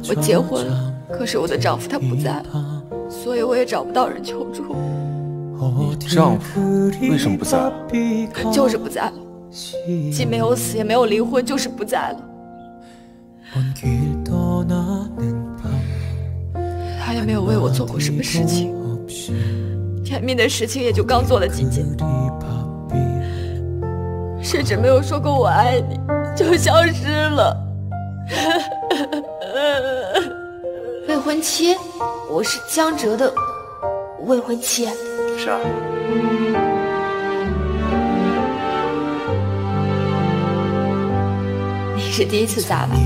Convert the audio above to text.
我结婚了，可是我的丈夫他不在了，所以我也找不到人求助。 你丈夫为什么不在了？ 就是不在了，既没有死也没有离婚，就是不在了。他也没有为我做过什么事情，甜蜜的事情也就刚做了几件，甚至没有说过我爱你，就消失了。 未婚妻，我是江哲的未婚妻。 是啊。 你是第一次砸吧？